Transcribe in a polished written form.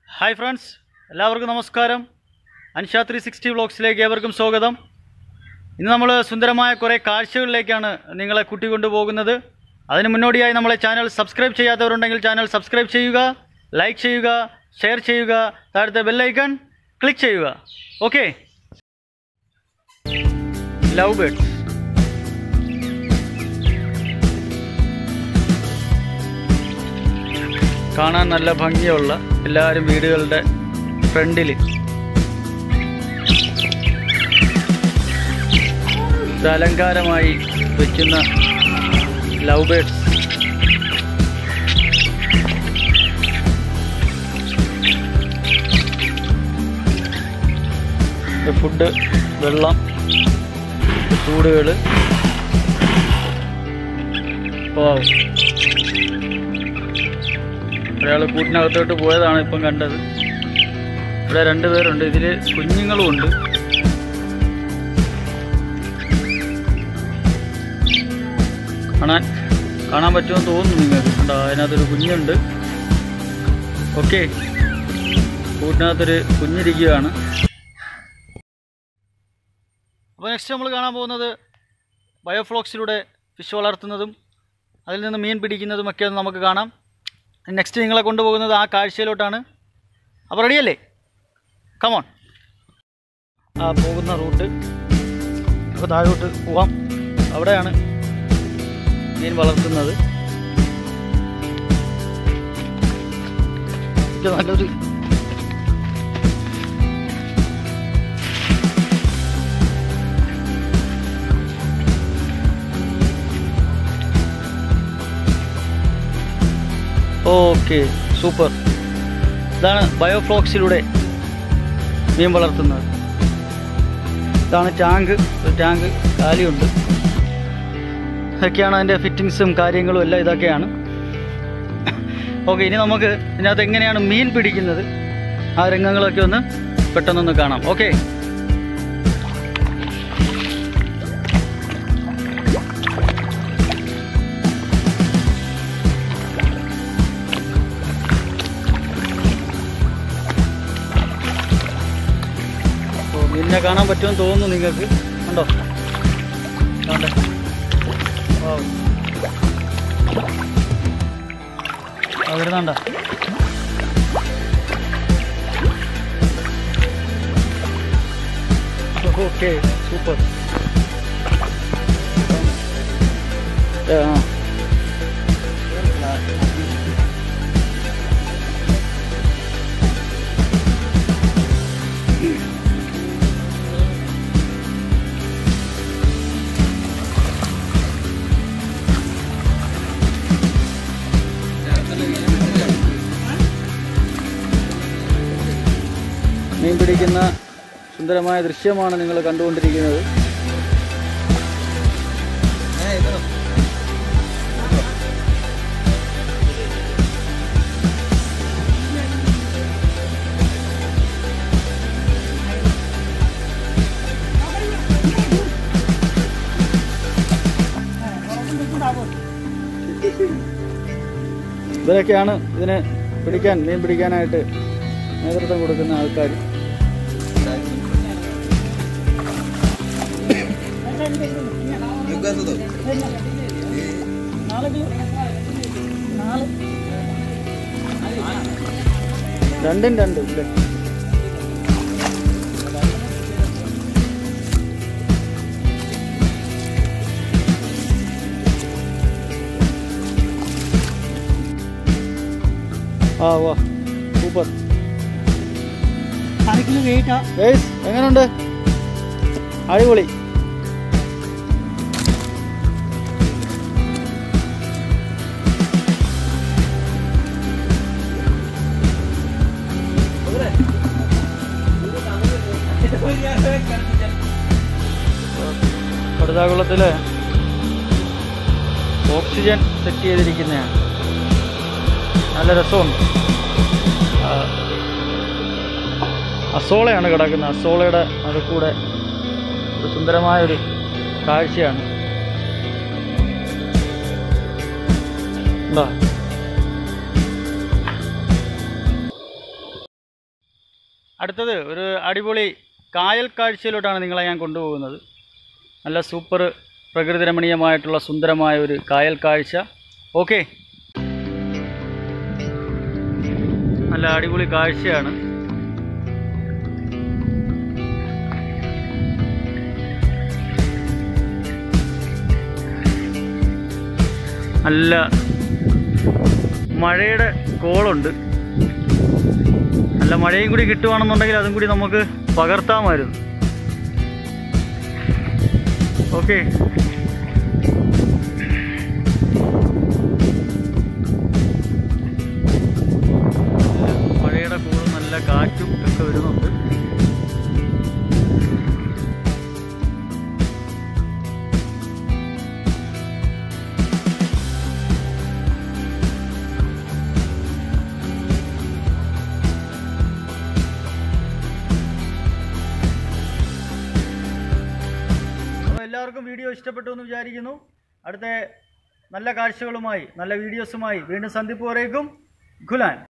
Hi friends, എല്ലാവർക്കും നമസ്കാരം. അൻഷാ 360 വ്ളോഗ്സിലേക്ക് ഏവർക്കും സ്വാഗതം. ഇന്ന് നമ്മൾ സുന്ദരമായ കുറേ കാഴ്ചകളിലേക്കാണ് നിങ്ങളെ കൂട്ടിക്കൊണ്ടുപോകുന്നത്. അതിന് മുന്നോടിയായി നമ്മളെ ചാനൽ സബ്സ്ക്രൈബ് ചെയ്യാത്തവരുണ്ടെങ്കിൽ ചാനൽ സബ്സ്ക്രൈബ് ചെയ്യുക, ലൈക്ക് ചെയ്യുക, ഷെയർ ചെയ്യുക, താഴത്തെ ബെല്ലൈക്കൺ ക്ലിക്ക് ചെയ്യുക. Okay, love birds. കാണാൻ നല്ല ഭംഗിയുള്ള, എല്ലാവരും വീടുകളുടെ ഫ്രണ്ടിൽ അലങ്കാരമായി വയ്ക്കുന്ന ലവ് ബേർഡ്സ്. ഫുഡ്, വെള്ളം, കൂടുകൾ. ഒരാൾ കൂട്ടിനകത്തോട്ട് പോയതാണ് ഇപ്പം കണ്ടത്. ഇവിടെ 2 പേരുണ്ട്, ഇതിൽ കുഞ്ഞുങ്ങളും ഉണ്ട്. കാണാൻ പറ്റുമെന്ന് തോന്നുന്നു നിങ്ങൾക്ക്. കണ്ടോ, അതിനകത്തൊരു കുഞ്ഞുണ്ട്. ഓക്കെ, കൂട്ടിനകത്തൊരു കുഞ്ഞിരിക്കുകയാണ്. അപ്പോൾ നെക്സ്റ്റ് നമ്മൾ കാണാൻ പോകുന്നത് ബയോഫ്ലോക്സിലൂടെ ഫിഷ് വളർത്തുന്നതും അതിൽ നിന്ന് മീൻ പിടിക്കുന്നതും ഒക്കെ ഒന്ന് നമുക്ക് കാണാം. നെക്സ്റ്റ് നിങ്ങളെ കൊണ്ടുപോകുന്നത് ആ കാഴ്ചയിലോട്ടാണ്. അപ്പോൾ റെഡിയല്ലേ? കമോൺ. ആ പോകുന്ന റൂട്ട്, അപ്പോൾ താഴോട്ട് പോവാം. അവിടെയാണ് മീൻ വളർത്തുന്നത്. ഇത് നല്ലൊരു ഓക്കെ, സൂപ്പർ. ഇതാണ് ബയോഫ്ലോക്സിലൂടെ മീൻ വളർത്തുന്നത്. ഇതാണ് ടാങ്ക്. ഒരു ടാങ്ക് കാലിയുണ്ട്. ഇതൊക്കെയാണ് അതിൻ്റെ ഫിറ്റിങ്സും കാര്യങ്ങളും എല്ലാം ഇതൊക്കെയാണ്. ഓക്കെ, ഇനി നമുക്ക് ഇതിനകത്ത് എങ്ങനെയാണ് മീൻ പിടിക്കുന്നത് ആ രംഗങ്ങളൊക്കെ ഒന്ന് പെട്ടെന്നൊന്ന് കാണാം. ഓക്കെ, മീനിനെ കാണാൻ പറ്റുമെന്ന് തോന്നുന്നു നിങ്ങൾക്ക്. കണ്ടോ, വരുന്നുണ്ടോ? Okay, super. മീൻ പിടിക്കുന്ന സുന്ദരമായ ദൃശ്യമാണ് നിങ്ങൾ കണ്ടുകൊണ്ടിരിക്കുന്നത്. ഇവരൊക്കെയാണ് ഇതിനെ മീൻ പിടിക്കാനായിട്ട് നേതൃത്വം കൊടുക്കുന്ന ആൾക്കാർ. രണ്ടും ഇല്ലേ? ആ വാ, സൂപ്പർ. എങ്ങനെയുണ്ട്? അടിപൊളി. കടുതാകുളത്തില് ഓക്സിജൻ സെറ്റ് ചെയ്തിരിക്കുന്നതാണ്. നല്ല രസമുണ്ട്. അസോളയാണ് കിടക്കുന്നത്. അസോളയുടെ നടുക്കൂടെ ഒരു സുന്ദരമായൊരു കാഴ്ചയാണ്. എന്താ അടുത്തത് ഒരു അടിപൊളി കായൽ കാഴ്ചയിലോട്ടാണ് നിങ്ങളെ ഞാൻ കൊണ്ടുപോകുന്നത്. നല്ല സൂപ്പർ പ്രകൃതി രമണീയമായിട്ടുള്ള സുന്ദരമായ ഒരു കായൽ കാഴ്ച. ഓക്കെ, നല്ല അടിപൊളി കാഴ്ചയാണ്. നല്ല മഴയുടെ കോളുണ്ട്. നല്ല മഴയും കൂടി കിട്ടുവാണെന്നുണ്ടെങ്കിൽ അതും കൂടി നമുക്ക് പകർത്താമായിരുന്നു. ഓക്കെ, മഴയുടെ കോളും നല്ല കാറ്റും ഒക്കെ വരുന്നുണ്ട്. എല്ലാവർക്കും വീഡിയോ ഇഷ്ടപ്പെട്ടു എന്ന് വിചാരിക്കുന്നു. അടുത്ത നല്ല കാഴ്ചകളുമായി നല്ല വീഡിയോസുമായി വീണ്ടും സന്ധിപ്പ് വരേക്കും. ഖുലാൻ.